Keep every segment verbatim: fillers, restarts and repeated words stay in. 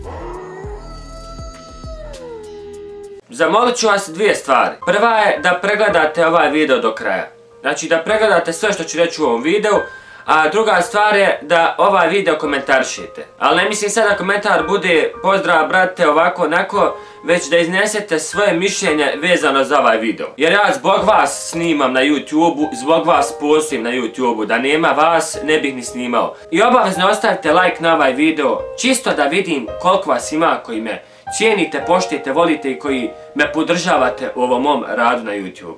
Zamolit ću vas dvije stvari. Prva je da pregledate ovaj video do kraja. Znači da pregledate sve što ću reći u ovom videu. A druga stvar je da ovaj video komentarišete. Ali ne mislim sad da komentar bude pozdrav brate ovako onako, već da iznesete svoje mišljenje vezano za ovaj video. Jer ja zbog vas snimam na YouTube-u, zbog vas postim na YouTube-u. Da nema vas ne bih ni snimao. I obavezno ostavite like na ovaj video, čisto da vidim koliko vas ima koji me cijenite, poštujete, volite i koji me podržavate u ovom mom radu na YouTube.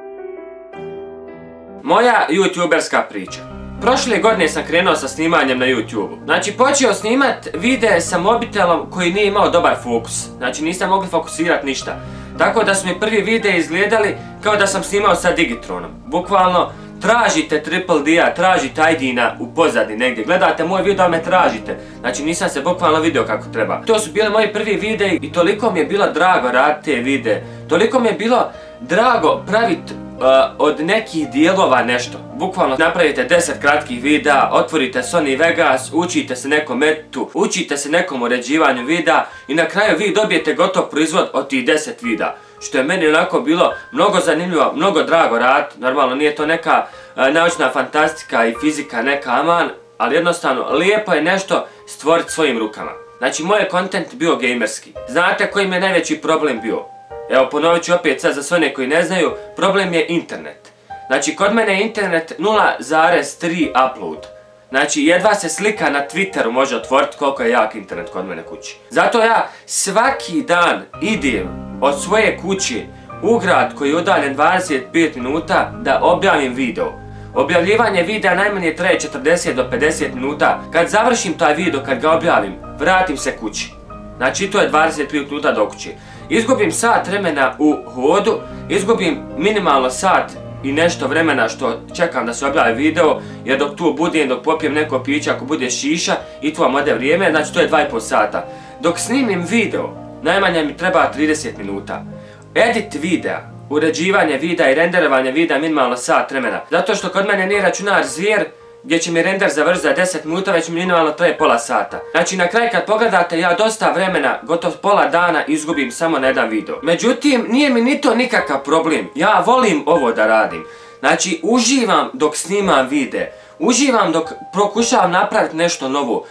Moja youtuberska priča. Prošle godine sam krenuo sa snimanjem na YouTube-u. Znači počeo snimat videe sa mobitelom koji nije imao dobar fokus. Znači nisam mogli fokusirati ništa. Tako da su mi prvi videi izgledali kao da sam snimao sa Digitronom. Bukvalno tražite Triple D-a, tražite I D-na u pozadini negdje. Gledate moj video, me tražite. Znači nisam se bukvalno video kako treba. To su bili moji prvi videi i toliko mi je bilo drago raditi te videe. Toliko mi je bilo drago praviti Uh, od nekih dijelova nešto. Bukvalno napravite deset kratkih videa, otvorite Sony Vegas, učite se nekom editu, učite se nekom uređivanju videa i na kraju vi dobijete gotov proizvod od tih deset videa. Što je meni onako bilo mnogo zanimljivo, mnogo drago raditi. Normalno nije to neka uh, naučna fantastika i fizika, neka aman, ali jednostavno lijepo je nešto stvoriti svojim rukama. Znači moj je kontent bio gamerski. Znate koji mi je najveći problem bio? Evo ponovit ću opet sad za sve one koji ne znaju, problem je internet. Znači kod mene je internet nula zarez tri upload. Znači jedva se slika na Twitteru može otvoriti koliko je jak internet kod mene kući. Zato ja svaki dan idem od svoje kuće u grad koji je udaljen dvadeset pet minuta da objavim video. Objavljivanje videa najmanje traje četrdeset do pedeset minuta. Kad završim taj video, kad ga objavim, vratim se kući. Znači to je dvadeset pet minuta do kuće. Izgubim sat vremena u hodu, izgubim minimalno sat i nešto vremena što čekam da se objavi video, jer dok tu budem, dok popijem neko piće, ako bude šiša i tu vam ode vrijeme, znači to je dva i pol sata. Dok snimim video, najmanje mi treba trideset minuta. Edit videa, uređivanje videa i renderovanje videa minimalno sat vremena. Zato što kod mene nije računar zvijer, gdje će mi render završiti za deset minuta, već minimalno traje pola sata. Znači na kraj kad pogledate ja dosta vremena, gotovo pola dana izgubim samo na jedan video. Međutim, nije mi ni to nikakav problem. Ja volim ovo da radim. Znači uživam dok snimam videe. Uživam dok pokušavam napraviti nešto novo.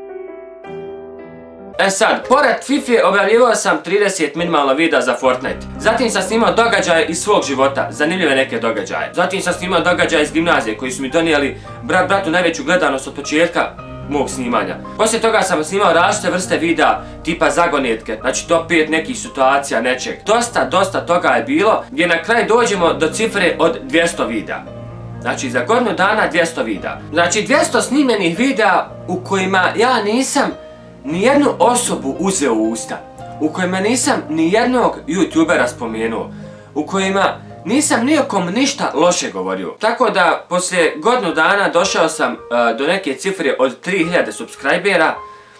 E sad, pored FIFA objavljivao sam trideset minimalno videa za Fortnite. Zatim sam snimao događaje iz svog života, zanimljive neke događaje. Zatim sam snimao događaje iz gimnazije koji su mi donijeli brat bratu najveću gledanost od početka mog snimanja. Poslije toga sam snimao različite vrste videa tipa zagonetke, znači top pet nekih situacija, nečeg. Dosta, dosta toga je bilo gdje na kraju dođemo do cifre od dvjesto videa. Znači za godinu dana dvjesto videa. Znači dvjesto snimljenih videa u kojima ja nisam nijednu osobu uzeo u usta, u kojima nisam nijednog youtubera spomenuo, u kojima nisam nijekom ništa loše govorio. Tako da poslije godinu dana došao sam uh, do neke cifre od tri hiljade subscribera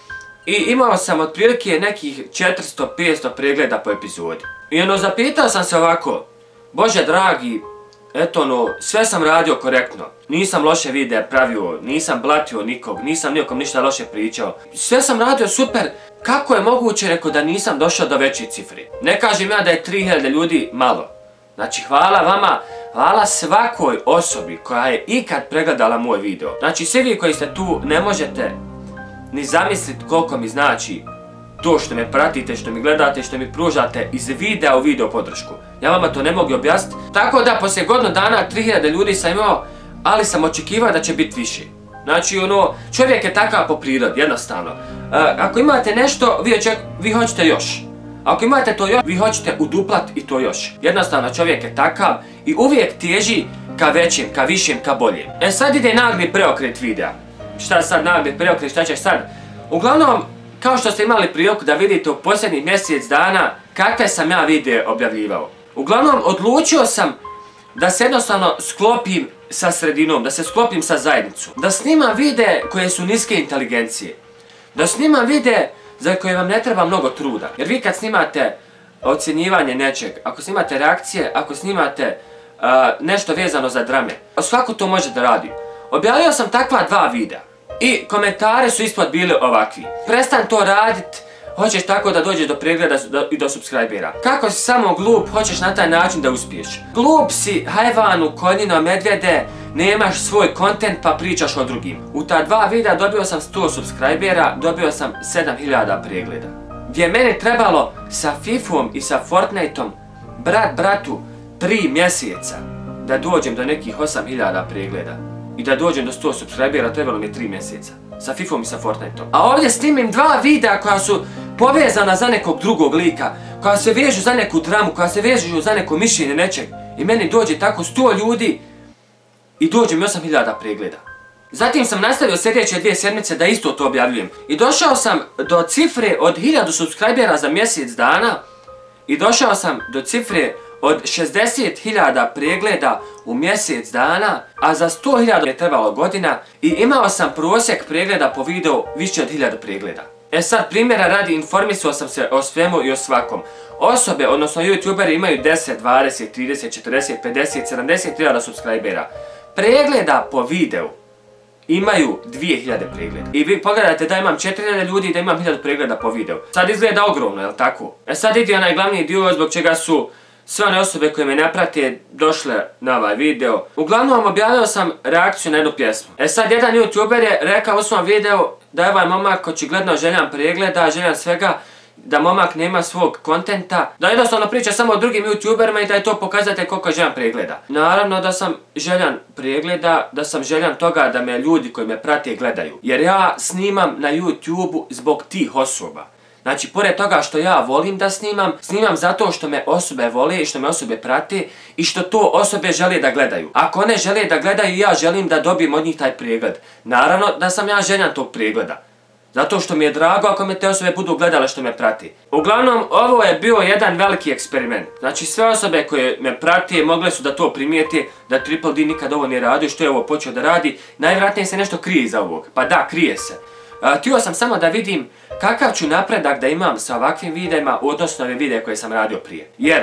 i imao sam otprilike nekih četiristo do petsto pregleda po epizodi. I ono zapitao sam se ovako, Bože dragi, eto ono, sve sam radio korektno. Nisam loše videe pravio, nisam blatio nikog, nisam nijekom ništa loše pričao. Sve sam radio super, kako je moguće rekao da nisam došao do veće cifre? Ne kažem ja da je tri hiljade ljudi malo. Znači hvala vama, hvala svakoj osobi koja je ikad pregledala moj video. Znači svi vi koji ste tu ne možete ni zamisliti koliko mi znači to što me pratite, što mi gledate, što mi pružate iz videa u video podršku. Ja vama to ne mogu objasniti. Tako da poslije godinu dana tri hiljade ljudi sam imao, ali sam očekivao da će biti više. Znači ono, čovjek je takav po prirodi, jednostavno. E, ako imate nešto, vi, oček, vi hoćete još. Ako imate to još, vi hoćete uduplat i to još. Jednostavno čovjek je takav i uvijek teži ka većem, ka višem, ka boljem. E sad ide nagli preokret videa. Šta sad nagli preokret, šta ćeš sad? Uglavnom, kao što ste imali priliku da vidite u posljednjih mjesec dana kakve sam ja videe objavljivao. Uglavnom, odlučio sam da se jednostavno sklopim sa sredinom, da se sklopim sa zajednicom. Da snimam videe koje su niske inteligencije. Da snimam videe za koje vam ne treba mnogo truda. Jer vi kad snimate ocjenjivanje nečeg, ako snimate reakcije, ako snimate uh, nešto vezano za drame, svako to može da radi. Objavio sam takva dva videa. I komentare su ispod bili ovakvi. Prestan to radit, hoćeš tako da dođeš do pregleda i do subscribera. Kako si samo glup, hoćeš na taj način da uspiješ. Glup si, hajvanu, konjino, medvjede, nemaš svoj kontent pa pričaš o drugim. U ta dva videa dobio sam sto subscribera, dobio sam sedam hiljada pregleda. Gdje je meni trebalo sa Fifom i sa Fortniteom, brat bratu, tri mjeseca da dođem do nekih osam hiljada pregleda. I da dođem do sto subscribera trebalo mi tri mjeseca. Sa Fifom i sa Fortniteom. A ovdje snimim dva videa koja su povezana za nekog drugog lika, koja se vežu za neku dramu, koja se vežu za neko mišljenje nečeg. I meni dođe tako sto ljudi i dođe mi osam hiljada pregleda. Zatim sam nastavio sljedeće dvije sedmice da isto to objavljujem. I došao sam do cifre od hiljadu subscribera za mjesec dana. I došao sam do cifre od šezdeset hiljada pregleda u mjesec dana, a za sto hiljada je trebalo godina i imao sam prosjek pregleda po videu više od hiljadu pregleda. E sad, primjera radi, informisao sam se o svemu i o svakom. Osobe, odnosno youtuberi, imaju deset, dvadeset, trideset, četrdeset, pedeset, sedamdeset hiljada subscribera. Pregleda po videu imaju dvije hiljade pregleda. I vi pogledajte da imam četiri hiljade ljudi i da imam hiljadu pregleda po videu. Sad izgleda ogromno, jel tako? E sad ide onaj glavni dio zbog čega su sve one osobe koje me ne prate došle na ovaj video. Uglavnom objavio sam reakciju na jednu pjesmu. E sad, jedan youtuber je rekao u svom videu da je ovaj momak očigledno željan pregleda, željan svega, da momak nema svog kontenta, da jednostavno priča samo o drugim youtuberima i da je to pokazatelj koliko je željan pregleda. Naravno da sam željan pregleda, da sam željan toga da me ljudi koji me prate gledaju. Jer ja snimam na YouTubeu zbog tih osoba. Znači, pored toga što ja volim da snimam, snimam zato što me osobe vole i što me osobe prate i što to osobe žele da gledaju. Ako one žele da gledaju, ja želim da dobijem od njih taj pregled. Naravno da sam ja željan tog pregleda. Zato što mi je drago ako me te osobe budu gledale što me prati. Uglavnom, ovo je bio jedan veliki eksperiment. Znači, sve osobe koje me prate mogle su da to primijete, da Triple D nikad ovo nije radio, što je ovo počeo da radi. Najvjerojatnije se nešto krije iza ovog. Pa da, krije se. Htio sam samo da vidim kakav ću napredak da imam sa ovakvim videima u odnosu na ove videe koje sam radio prije. Jer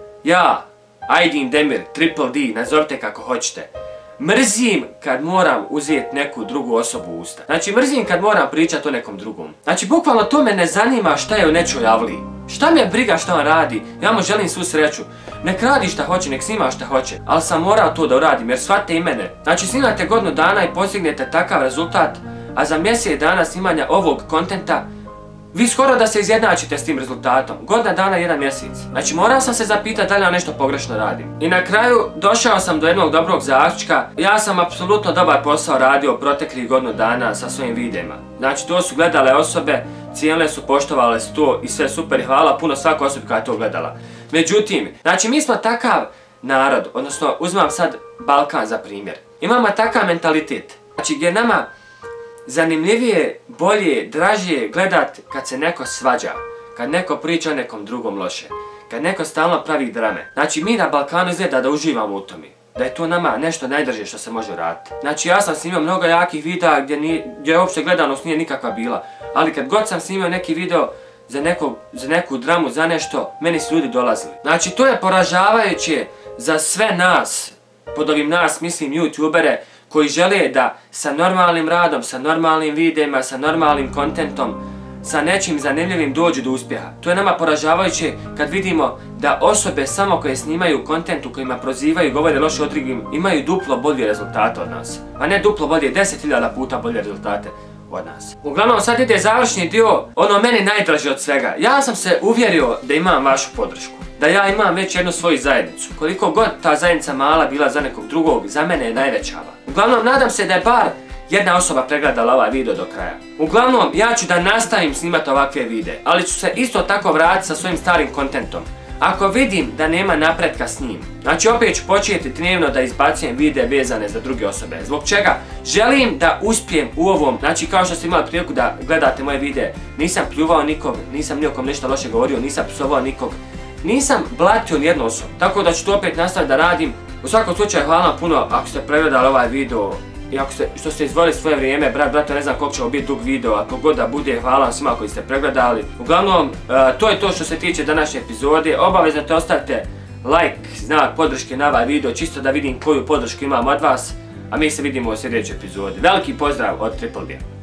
ja, Aydin Demir, Triple D, nazovite kako hoćete, mrzim kad moram uzeti neku drugu osobu u usta. Znači, mrzim kad moram pričati o nekom drugom. Znači, bukvalno to me ne zanima šta je u nečoj avliji. Šta me briga šta on radi, ja mu želim svu sreću. Nek radi šta hoće, nek snima šta hoće, ali sam morao to da uradim jer shvatite i mene. Znači, snimate godinu dana i postignete takav rezultat, a za mjesec dana snimanja ovog kontenta vi skoro da se izjednačite s tim rezultatom. Godina dana, jedan mjesec. Znači, morao sam se zapitati da li ja nešto pogrešno radim. I na kraju došao sam do jednog dobrog zaključka. Ja sam apsolutno dobar posao radio proteklih godinu dana sa svojim videima. Znači, to su gledale osobe, cijenile su, poštovale su to i sve super i hvala puno svakoj osobi koja je to gledala. Međutim, znači mi smo takav narod, odnosno uzmam sad Balkan za primjer. Imamo takav mentalitet. Znači, gdje nama zanimljivije, bolje, dražije gledat kad se neko svađa, kad neko priča o nekom drugom loše, kad neko stalno pravi drame. Znači, mi na Balkanu izgleda da uživamo u tome, da je to nama nešto najdrže što se može raditi. Znači, ja sam snimao mnogo jakih videa gdje, nije, gdje uopšte gledanost nije nikakva bila, ali kad god sam snimao neki video za, nekog, za neku dramu, za nešto, meni su ljudi dolazili. Znači, to je poražavajuće za sve nas, pod ovim nas mislim youtubere, koji žele da sa normalnim radom, sa normalnim videima, sa normalnim kontentom, sa nečim zanimljivim dođu do uspjeha. To je nama poražavajuće kad vidimo da osobe samo koje snimaju kontent u kojima prozivaju i govore loše o drugim imaju duplo bolje rezultate od nas. A ne duplo bolje, deset hiljada puta bolje rezultate od nas. Uglavnom, sad ide završni dio, ono meni najdraže od svega. Ja sam se uvjerio da imam vašu podršku. Da ja imam već jednu svoju zajednicu. Koliko god ta zajednica mala bila za nekog drugog, za mene je najvećava. Uglavnom, nadam se da je bar jedna osoba pregledala ovaj video do kraja. Uglavnom, ja ću da nastavim snimati ovakve videe, ali ću se isto tako vratiti sa svojim starim kontentom. Ako vidim da nema napretka s njim, znači opet ću početi dnevno da izbacujem videe vezane za druge osobe. Zbog čega? Želim da uspijem u ovom, znači kao što ste imali priliku da gledate moje videe, nisam pljuvao nikog, nisam nikom nešto loše govorio, nisam psovao nikog, nisam blatio nijednu osobu, tako da ću to opet nastaviti da radim. U svakom slučaju, hvala vam puno ako ste pregledali ovaj video i ako ste, što ste izvojili svoje vrijeme. Brat, brate, ne znam koliko će ovo biti dug video, ako god da bude, hvala vam svima koji ste pregledali. Uglavnom, uh, to je to što se tiče današnje epizode. Obavezno te ostavite like, znak podrške na ovaj video, čisto da vidim koju podršku imam od vas, a mi se vidimo u sljedećoj epizodi. Veliki pozdrav od Triple D.